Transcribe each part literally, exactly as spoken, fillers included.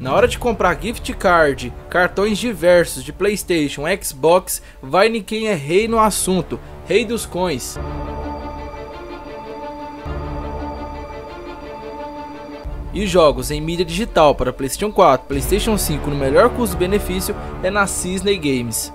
Na hora de comprar gift card, cartões diversos de PlayStation, Xbox, vai em quem é rei no assunto, rei dos coins. E jogos em mídia digital para PlayStation quatro, PlayStation cinco no melhor custo-benefício é na Cisney Games.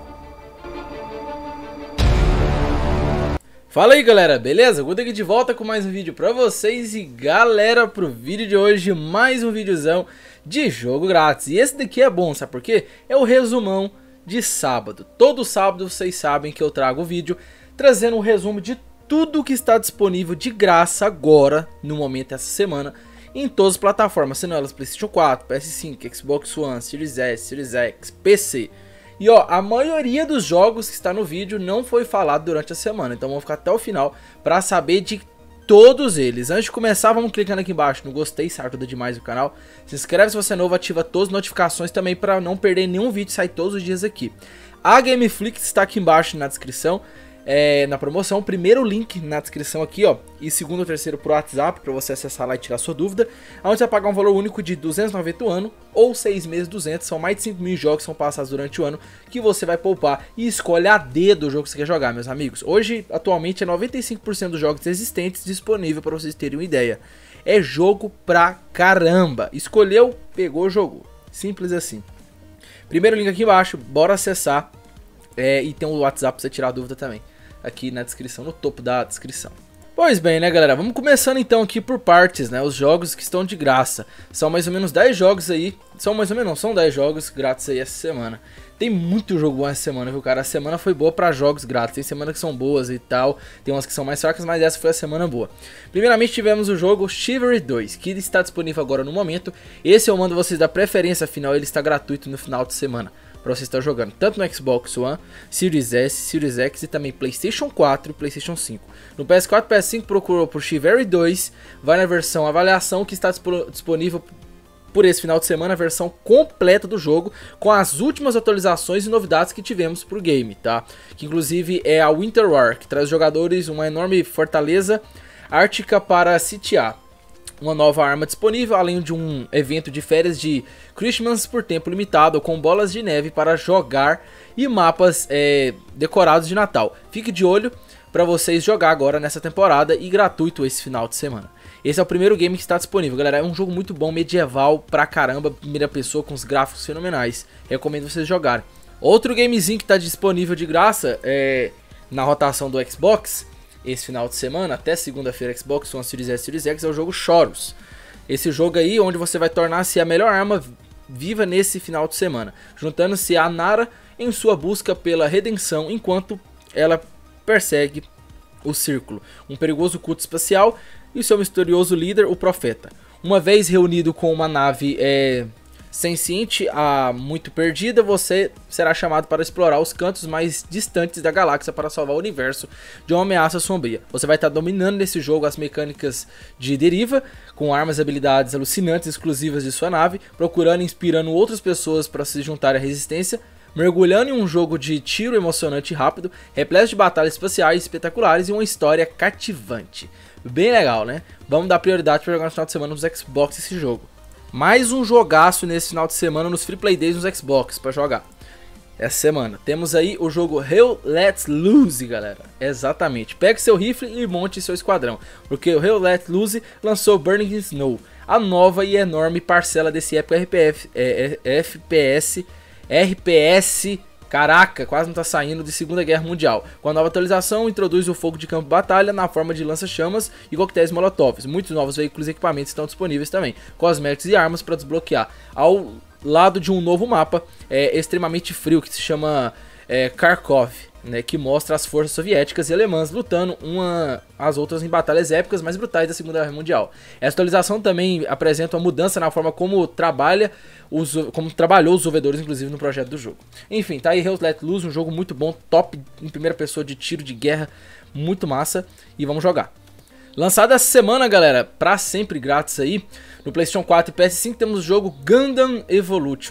Fala aí galera, beleza? Guto aqui de volta com mais um vídeo pra vocês. E galera, pro vídeo de hoje, mais um videozão de jogo grátis. E esse daqui é bom, sabe por quê? É o resumão de sábado. Todo sábado vocês sabem que eu trago o vídeo trazendo um resumo de tudo que está disponível de graça agora, no momento, essa semana, em todas as plataformas, sendo elas PlayStation quatro, P S cinco, Xbox One, Series S, Series X, P C. E ó, a maioria dos jogos que está no vídeo não foi falado durante a semana, então vamos ficar até o final para saber de todos eles. Antes de começar, vamos clicando aqui embaixo no gostei, se ajuda demais o canal. Se inscreve se você é novo, ativa todas as notificações também para não perder nenhum vídeo, sai todos os dias aqui. A Gameflix está aqui embaixo na descrição. É, na promoção, primeiro link na descrição aqui, ó, e segundo ou terceiro pro WhatsApp, para você acessar lá e tirar sua dúvida, onde você vai pagar um valor único de duzentos e noventa o ano, ou seis meses duzentos, são mais de cinco mil jogos que são passados durante o ano, que você vai poupar e escolhe a dedo o jogo que você quer jogar, meus amigos. Hoje, atualmente, é noventa e cinco por cento dos jogos existentes disponível para vocês terem uma ideia. É jogo pra caramba, escolheu, pegou, jogou, simples assim. Primeiro link aqui embaixo, bora acessar, é, e tem o WhatsApp pra você tirar a dúvida também. Aqui na descrição, no topo da descrição. Pois bem, né galera, vamos começando então aqui por partes, né, os jogos que estão de graça. São mais ou menos dez jogos aí, são mais ou menos não, são dez jogos grátis aí essa semana. Tem muito jogo bom essa semana, viu cara, a semana foi boa pra jogos grátis, tem semanas que são boas e tal, tem umas que são mais fracas, mas essa foi a semana boa. Primeiramente tivemos o jogo Chivalry dois, que está disponível agora no momento. Esse eu mando vocês da preferência, afinal ele está gratuito no final de semana, para você estar jogando tanto no Xbox One, Series S, Series X e também PlayStation quatro e PlayStation cinco. No P S quatro e P S cinco procurou por Chivalry dois, vai na versão avaliação que está disponível por esse final de semana, a versão completa do jogo, com as últimas atualizações e novidades que tivemos pro game, tá? Que inclusive é a Winter War, que traz aos jogadores uma enorme fortaleza ártica para sitiar, uma nova arma disponível, além de um evento de férias de Christmas por tempo limitado, com bolas de neve para jogar e mapas é, decorados de Natal. Fique de olho para vocês jogar agora nessa temporada e gratuito esse final de semana. Esse é o primeiro game que está disponível, galera. É um jogo muito bom, medieval pra caramba, primeira pessoa com os gráficos fenomenais. Recomendo vocês jogarem. Outro gamezinho que está disponível de graça é na rotação do Xbox esse final de semana, até segunda-feira, Xbox One, Series S, Series X, é o jogo Chorus. Esse jogo aí, onde você vai tornar-se a melhor arma viva nesse final de semana, juntando-se a Nara em sua busca pela redenção, enquanto ela persegue o Círculo, um perigoso culto espacial, e seu misterioso líder, o Profeta. Uma vez reunido com uma nave é, senciente a muito perdida, você será chamado para explorar os cantos mais distantes da galáxia para salvar o universo de uma ameaça sombria. Você vai estar dominando nesse jogo as mecânicas de deriva, com armas e habilidades alucinantes exclusivas de sua nave, procurando e inspirando outras pessoas para se juntar à resistência, mergulhando em um jogo de tiro emocionante e rápido, repleto de batalhas espaciais espetaculares e uma história cativante. Bem legal, né? Vamos dar prioridade para jogar no final de semana nos Xbox esse jogo. Mais um jogaço nesse final de semana nos Free Play Days nos Xbox para jogar essa semana. Temos aí o jogo Hell Let Loose, galera. Exatamente. Pegue seu rifle e monte seu esquadrão, porque o Hell Let Loose lançou Burning Snow, a nova e enorme parcela desse épico R P F, é, é, F P S, R P S, caraca, quase não tá saindo, de Segunda Guerra Mundial. Com a nova atualização, introduz o fogo de campo de batalha na forma de lança-chamas e coquetéis molotovs. Muitos novos veículos e equipamentos estão disponíveis também, cosméticos e armas para desbloquear, ao lado de um novo mapa é, extremamente frio que se chama é, Kharkov, né, que mostra as forças soviéticas e alemãs lutando uma às outras em batalhas épicas mais brutais da Segunda Guerra Mundial. Essa atualização também apresenta uma mudança na forma como trabalha os, como trabalhou os desenvolvedores, inclusive, no projeto do jogo. Enfim, tá aí Hell Let Loose, um jogo muito bom, top em primeira pessoa de tiro de guerra, muito massa, e vamos jogar. Lançado essa semana, galera, pra sempre grátis aí, no PlayStation quatro e P S cinco temos o jogo Gundam Evolution.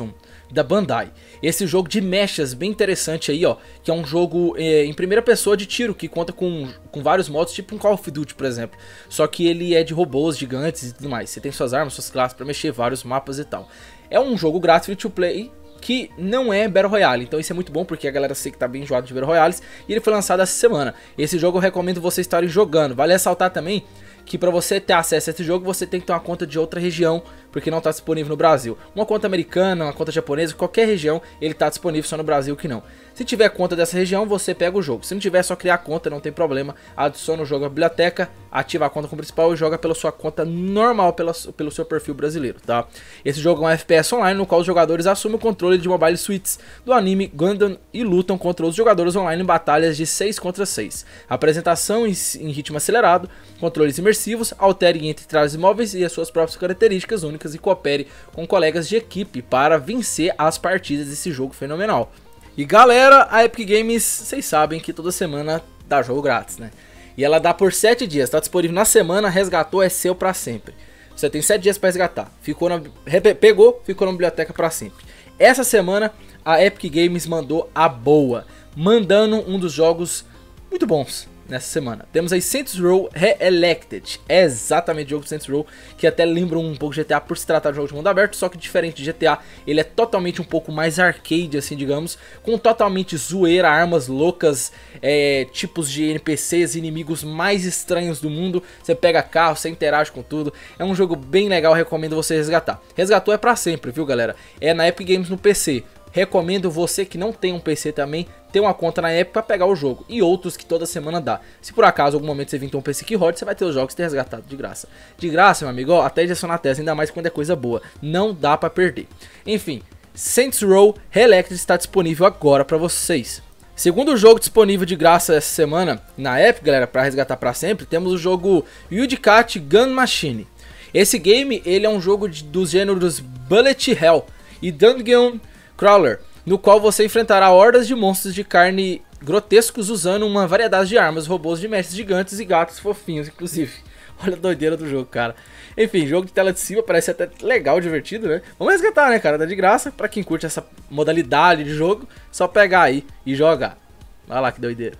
da Bandai. Esse jogo de mechas bem interessante aí, ó, que é um jogo é, em primeira pessoa de tiro, que conta com, com vários modos, tipo um Call of Duty, por exemplo. Só que ele é de robôs gigantes e tudo mais. Você tem suas armas, suas classes pra mexer, vários mapas e tal. É um jogo grátis free to play que não é Battle Royale, então isso é muito bom porque a galera sei que tá bem enjoada de Battle Royales. E ele foi lançado essa semana. Esse jogo eu recomendo vocês estarem jogando. Vale ressaltar também que para você ter acesso a esse jogo, você tem que ter uma conta de outra região, porque não está disponível no Brasil. Uma conta americana, uma conta japonesa, qualquer região, ele está disponível, só no Brasil que não. Se tiver conta dessa região, você pega o jogo. Se não tiver, é só criar conta, não tem problema. Adiciona o jogo à biblioteca, ativa a conta como principal e joga pela sua conta normal, pela, pelo seu perfil brasileiro, tá? Esse jogo é um F P S online, no qual os jogadores assumem o controle de mobile suites do anime Gundam e lutam contra os jogadores online em batalhas de seis contra seis. Apresentação em, em ritmo acelerado, controles imersivos, altere entre trajes móveis e as suas próprias características únicas e coopere com colegas de equipe para vencer as partidas desse jogo fenomenal. E galera, a Epic Games, vocês sabem que toda semana dá jogo grátis, né? E ela dá por sete dias, tá disponível na semana, resgatou, é seu pra sempre. Você tem sete dias pra resgatar, ficou na, pegou, ficou na biblioteca pra sempre. Essa semana a Epic Games mandou a boa, mandando um dos jogos muito bons nessa semana. Temos aí Saints Row Re-Elected, é exatamente o jogo do Saints Row, que até lembra um pouco G T A por se tratar de um jogo de mundo aberto, só que diferente de G T A, ele é totalmente um pouco mais arcade, assim, digamos, com totalmente zoeira, armas loucas, é, tipos de N P Cs, inimigos mais estranhos do mundo, você pega carro, você interage com tudo, é um jogo bem legal, recomendo você resgatar. Resgatou é pra sempre, viu galera? É na Epic Games no P C. Recomendo você que não tem um P C também ter uma conta na Epic para pegar o jogo. E outros que toda semana dá. Se por acaso algum momento você vir ter um P C que rode, você vai ter os jogos ter resgatado de graça. De graça, meu amigo, ó, até injeção na testa, ainda mais quando é coisa boa. Não dá para perder. Enfim, Saints Row Re-Elected está disponível agora para vocês. Segundo jogo disponível de graça essa semana na Epic, galera, para resgatar para sempre, temos o jogo Judicat Gun Machine. Esse game, ele é um jogo de, dos gêneros Bullet Hell e Dungeon Crawler, no qual você enfrentará hordas de monstros de carne grotescos usando uma variedade de armas, robôs de mestres gigantes e gatos fofinhos, inclusive. Olha a doideira do jogo, cara. Enfim, jogo de tela de cima, parece até legal, divertido, né? Vamos resgatar, né, cara? Tá de graça. Pra quem curte essa modalidade de jogo, só pegar aí e jogar. Olha lá que doideira.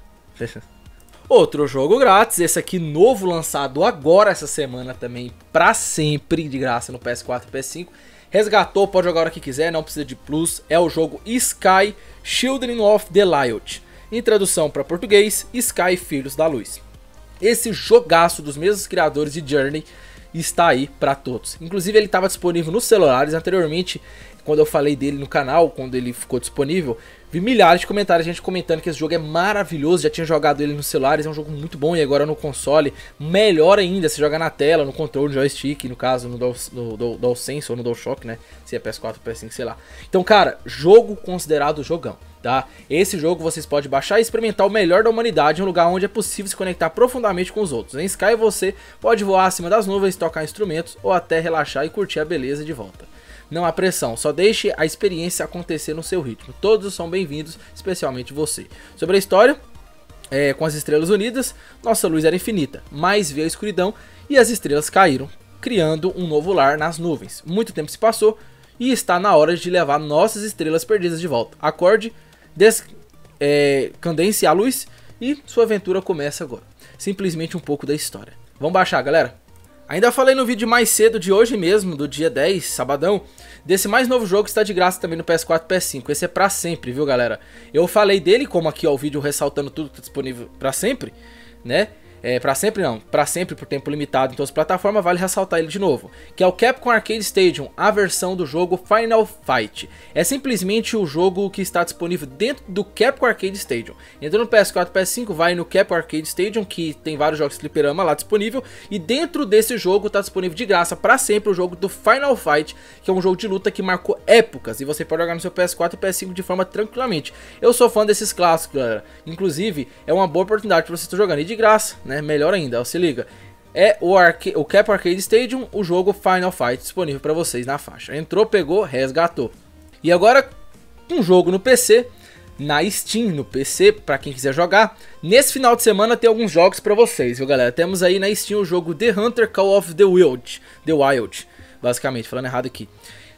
Outro jogo grátis, esse aqui novo, lançado agora essa semana também, pra sempre, de graça no P S quatro e P S cinco. Resgatou, pode jogar a hora que quiser, não precisa de plus. É o jogo Sky Children of the Light. Em tradução para português, Sky Filhos da Luz. Esse jogaço dos mesmos criadores de Journey está aí para todos. Inclusive ele estava disponível nos celulares anteriormente, quando eu falei dele no canal, quando ele ficou disponível, vi milhares de comentários, gente comentando que esse jogo é maravilhoso, já tinha jogado ele nos celulares, é um jogo muito bom, e agora no console, melhor ainda, se joga na tela, no controle, no joystick, no caso, no, no, no DualSense ou no DualShock, né, se é P S quatro, P S cinco, sei lá. Então, cara, jogo considerado jogão, tá? Esse jogo vocês podem baixar e experimentar o melhor da humanidade em um lugar onde é possível se conectar profundamente com os outros. Em Sky você pode voar acima das nuvens, tocar instrumentos ou até relaxar e curtir a beleza de volta. Não há pressão, só deixe a experiência acontecer no seu ritmo. Todos são bem-vindos, especialmente você. Sobre a história, é, com as estrelas unidas, nossa luz era infinita, mas veio a escuridão e as estrelas caíram, criando um novo lar nas nuvens. Muito tempo se passou e está na hora de levar nossas estrelas perdidas de volta. Acorde, descandence é, a luz e sua aventura começa agora. Simplesmente um pouco da história. Vamos baixar, galera? Ainda falei no vídeo mais cedo de hoje mesmo, do dia dez, sabadão, desse mais novo jogo que está de graça também no P S quatro e P S cinco. Esse é pra sempre, viu galera? Eu falei dele, como aqui ó, o vídeo ressaltando tudo que está disponível pra sempre, né? É, pra sempre não, pra sempre por tempo limitado em todas as plataformas, vale ressaltar ele de novo. Que é o Capcom Arcade Stadium, a versão do jogo Final Fight. É simplesmente o jogo que está disponível dentro do Capcom Arcade Stadium. Entrou no P S quatro e P S cinco, vai no Capcom Arcade Stadium, que tem vários jogos de fliperama lá disponível. E dentro desse jogo está disponível de graça pra sempre o jogo do Final Fight, que é um jogo de luta que marcou épocas. E você pode jogar no seu P S quatro e P S cinco de forma tranquilamente. Eu sou fã desses clássicos, galera. Inclusive, é uma boa oportunidade pra você estar jogando e de graça, né? Melhor ainda, ó, se liga. É o, Arca o Capcom Arcade Stadium, o jogo Final Fight disponível para vocês na faixa. Entrou, pegou, resgatou. E agora, um jogo no P C, na Steam, no P C, para quem quiser jogar. Nesse final de semana tem alguns jogos para vocês, viu galera? Temos aí na Steam o jogo The Hunter Call of the Wild, The Wild, basicamente, falando errado aqui.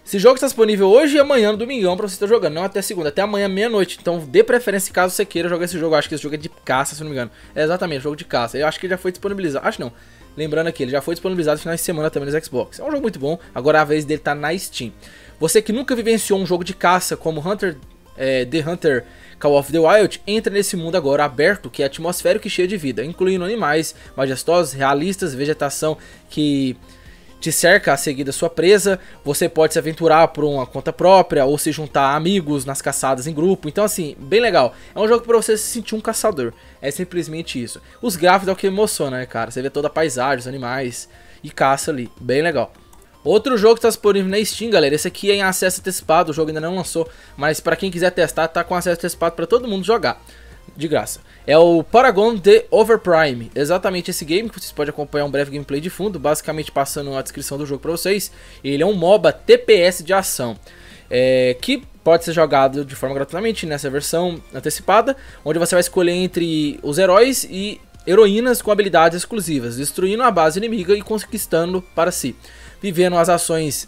Esse jogo está disponível hoje e amanhã no domingão pra você estar jogando, não até segunda, até amanhã meia-noite. Então dê preferência caso você queira jogar esse jogo. Eu acho que esse jogo é de caça, se não me engano. É exatamente, jogo de caça. Eu acho que ele já foi disponibilizado, acho não. Lembrando aqui, ele já foi disponibilizado no final de semana também nos Xbox. É um jogo muito bom, agora a vez dele tá na Steam. Você que nunca vivenciou um jogo de caça como Hunter, é, The Hunter Call of the Wild, entra nesse mundo agora aberto, que é atmosférico e cheio de vida, incluindo animais majestosos, realistas, vegetação que te cerca a seguir da sua presa. Você pode se aventurar por uma conta própria ou se juntar a amigos nas caçadas em grupo. Então assim, bem legal. É um jogo para você se sentir um caçador. É simplesmente isso. Os gráficos é o que emociona, né, cara? Você vê toda a paisagem, os animais e caça ali. Bem legal. Outro jogo que está disponível na Steam, galera. Esse aqui é em acesso antecipado. O jogo ainda não lançou, mas para quem quiser testar, tá com acesso antecipado para todo mundo jogar. De graça. É o Paragon The Overprime. Exatamente esse game, que vocês podem acompanhar um breve gameplay de fundo, basicamente passando a descrição do jogo para vocês. Ele é um MOBA T P S de ação, é, que pode ser jogado de forma gratuitamente nessa versão antecipada, onde você vai escolher entre os heróis e heroínas com habilidades exclusivas, destruindo a base inimiga e conquistando para si, vivendo as ações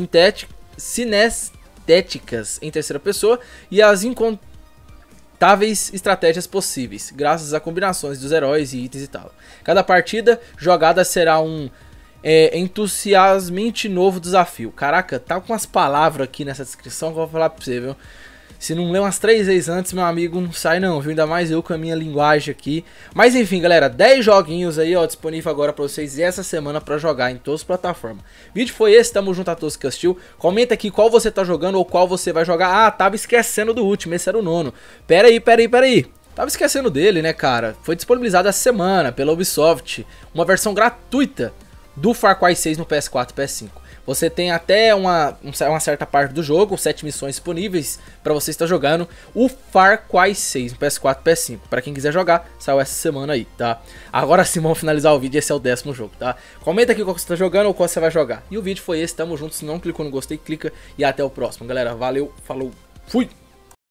cinestéticas em terceira pessoa e as incontáveis estratégias possíveis, graças a combinações dos heróis e itens e tal. Cada partida jogada será um é, entusiasmante novo desafio. Caraca, tá com umas palavras aqui nessa descrição que eu vou falar pra você, viu? Se não ler umas três vezes antes, meu amigo, não sai não, viu? Ainda mais eu com a minha linguagem aqui. Mas enfim, galera, dez joguinhos aí, ó, disponível agora pra vocês essa semana pra jogar em todas as plataformas. O vídeo foi esse, tamo junto a todos que assistiu. Comenta aqui qual você tá jogando ou qual você vai jogar. Ah, tava esquecendo do último, esse era o nono. Pera aí, pera aí, pera aí. Tava esquecendo dele, né, cara? Foi disponibilizado essa semana pela Ubisoft uma versão gratuita do Far Cry seis no P S quatro e P S cinco. Você tem até uma, uma certa parte do jogo, sete missões disponíveis para você estar jogando o Far Cry seis no P S quatro e P S cinco. Para quem quiser jogar, saiu essa semana aí, tá? Agora sim, vamos finalizar o vídeo, esse é o décimo jogo, tá? Comenta aqui qual você está jogando ou qual você vai jogar. E o vídeo foi esse, tamo junto, se não clicou no gostei, clica e até o próximo. Galera, valeu, falou, fui!